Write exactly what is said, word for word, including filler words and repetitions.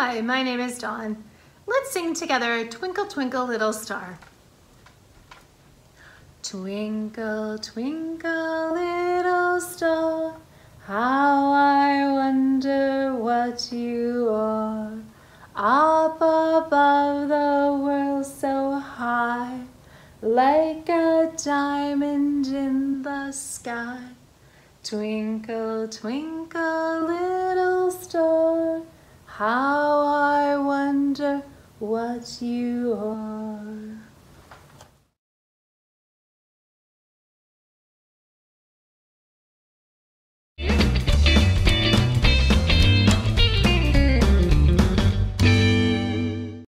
Hi, my name is Dawn. Let's sing together, Twinkle, Twinkle, Little Star. Twinkle, twinkle, little star, how I wonder what you are. Up above the world so high, like a diamond in the sky. Twinkle, twinkle, little star, how I wonder what you are.